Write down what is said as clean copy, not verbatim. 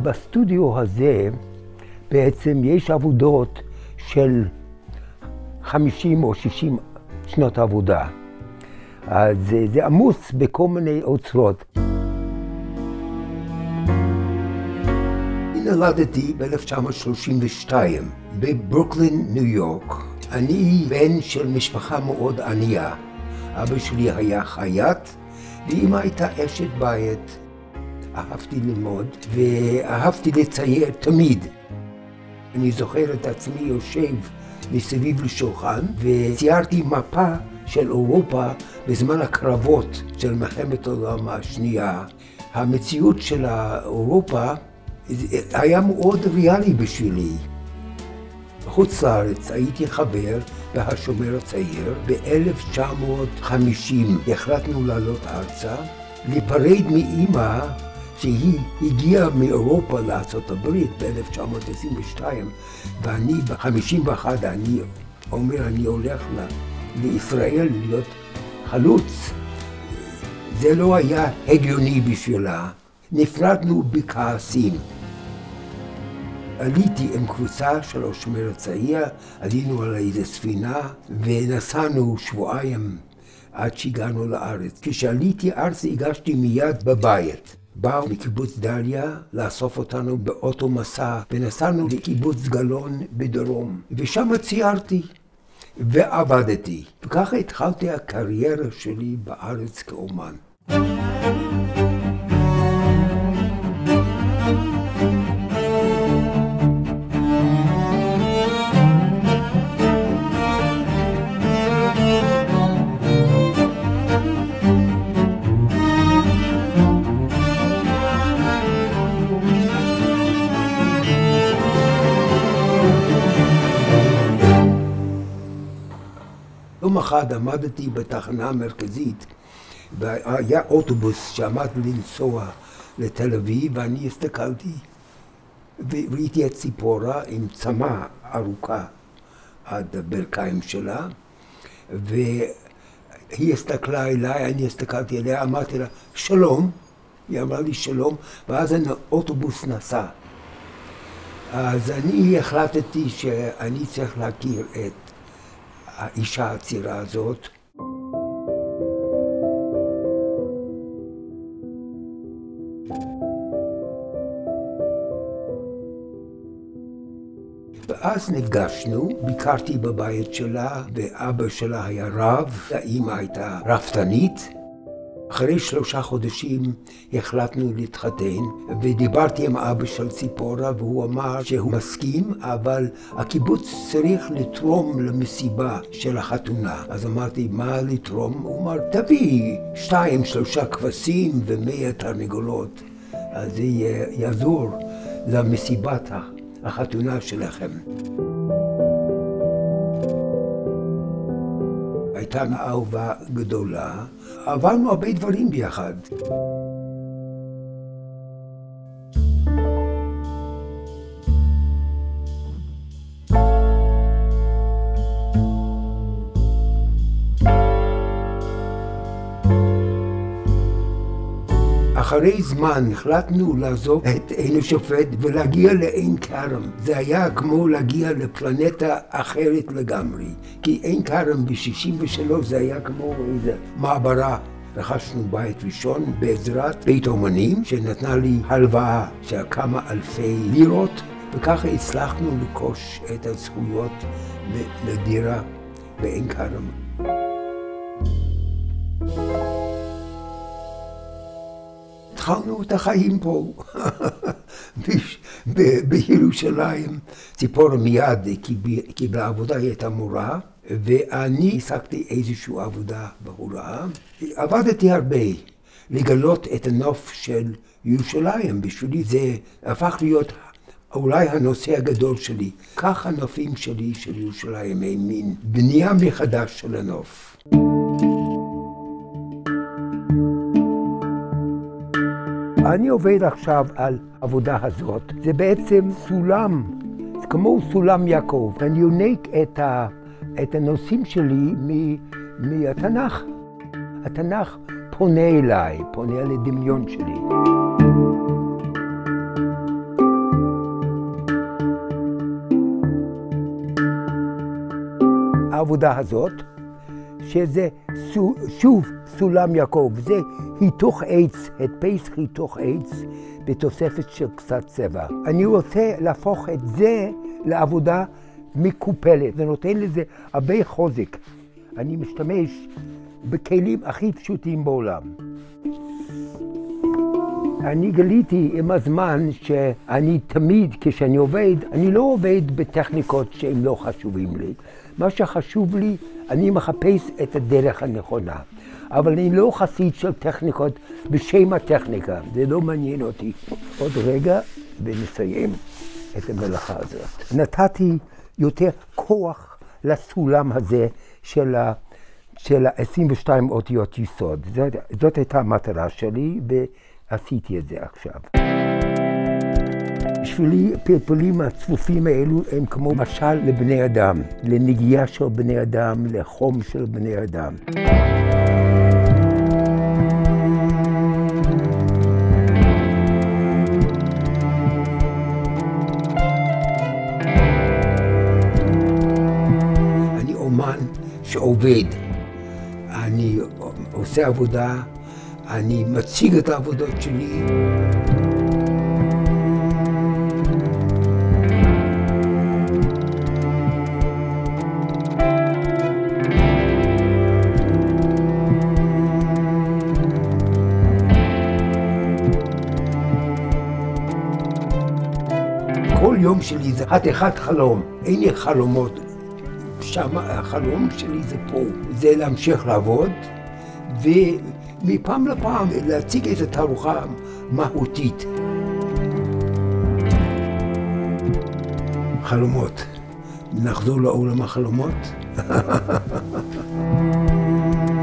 בסטודיו הזה בעצם יש עבודות של 50 או 60 שנות עבודה. אז זה עמוס בכל מיני אוצרות. נולדתי ב-1932 בברוקלין, ניו יורק. אני בן של משפחה מאוד ענייה. אבא שלי היה חייט ואמא הייתה אשת בית. אהבתי ללמוד ואהבתי לצייר תמיד. אני זוכר את עצמי יושב מסביב לשולחן וציירתי מפה של אירופה בזמן הקרבות של מלחמת העולם השנייה. המציאות של אירופה היה מאוד ריאלי בשבילי. בחוץ לארץ הייתי חבר בהשומר הצעיר. ב-1950 החלטנו לעלות ארצה, להיפרד מאמא שהיא הגיעה מאירופה לארצות הברית ב-1922, ואני ב-51 אני אומר אני הולך לישראל להיות חלוץ. זה לא היה הגיוני בשבילה. נפרדנו בכעסים. עליתי עם קבוצה של השומר הצעיר, עלינו על איזו ספינה ונסענו שבועיים עד שהגענו לארץ. כשעליתי ארצה הגשתי מיד בבית. באו מקיבוץ דליה לאסוף אותנו באוטו מסע ונסענו לקיבוץ גלון בדרום, ושם ציירתי ועבדתי. וככה התחלתי הקריירה שלי בארץ כאומן. יום אחד עמדתי בתחנה המרכזית והיה אוטובוס שעמד לנסוע לתל אביב, ואני הסתכלתי וראיתי את ציפורה עם צמה ארוכה עד הברכיים שלה, והיא הסתכלה אליי, אני הסתכלתי אליה, אמרתי לה שלום, היא אמרה לי שלום, ואז האוטובוס נסע. אז אני החלטתי שאני צריך להכיר את האישה הצעירה הזאת. ואז נפגשנו, ביקרתי בבית שלה, ואבא שלה היה רב, האמא הייתה רפתנית. אחרי 3 חודשים החלטנו להתחתן, ודיברתי עם אבא של ציפורה, והוא אמר שהוא מסכים, אבל הקיבוץ צריך לתרום למסיבה של החתונה. אז אמרתי, מה לתרום? הוא אמר, תביא 2-3 כבשים ו100 תרנגולות, אז זה יעזור למסיבת החתונה שלכם. הייתה אהבה גדולה, עברנו הרבה דברים ביחד. אחרי זמן החלטנו לעזוב את עין השופט ולהגיע לעין כרם. זה היה כמו להגיע לפלנטה אחרת לגמרי. כי עין כרם ב-63 זה היה כמו איזה מעברה. רכשנו בית ראשון בעזרת בית אומנים שנתנה לי הלוואה של כמה אלפי לירות, וככה הצלחנו לקוש את הזכויות לדירה בעין כרם. התחלנו את החיים פה, בירושלים. ציפורה מיד קיבלה עבודה, היא הייתה מורה, ואני עסקתי איזושהי עבודה בהוראה. עבדתי הרבה, לגלות את הנוף של ירושלים. בשבילי זה הפך להיות אולי הנושא הגדול שלי. כך הנופים שלי של ירושלים הם מין בנייה מחדש של הנוף. אני עובד עכשיו על העבודה הזאת. זה בעצם סולם, זה כמו סולם יעקב. אני יונק את הנושאים שלי מהתנ"ך. התנ"ך פונה אליי, פונה לדמיון שלי. העבודה הזאת, שזה שוב סולם יעקב, זה היתוך עץ, הדפס היתוך עץ, בתוספת של קצת צבע. אני רוצה להפוך את זה לעבודה מקופלת, זה נותן לזה הרבה חוזק. אני משתמש בכלים הכי פשוטים בעולם. אני גיליתי עם הזמן שאני תמיד, כשאני עובד, אני לא עובד בטכניקות שהן לא חשובים לי. מה שחשוב לי, אני מחפש את הדרך הנכונה. אבל אני לא חסיד של טכניקות בשם הטכניקה, זה לא מעניין אותי. עוד רגע ונסיים את המלאכה הזאת. נתתי יותר כוח לסולם הזה של ה-22 אותיות יסוד. זאת הייתה המטרה שלי ועשיתי את זה עכשיו. בשבילי הפלפלים הצפופים האלו הם כמו משל לבני אדם, לנגיעה של בני אדם, לחום של בני אדם. אני אומן שעובד, אני עושה עבודה, אני מציג את העבודות שלי. כל יום שלי זה חתיכת חלום, אין לי חלומות. שם החלום שלי זה פה, זה להמשיך לעבוד ומפעם לפעם להציג איזו תערוכה מהותית. חלומות, נחזור לעולם החלומות.